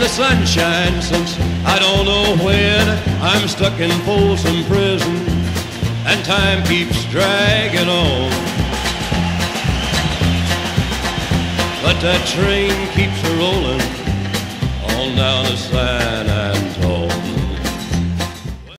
sunshine since I don't know when. I'm stuck in Folsom Prison and time keeps dragging on. But that train keeps a rolling on down to Sinai.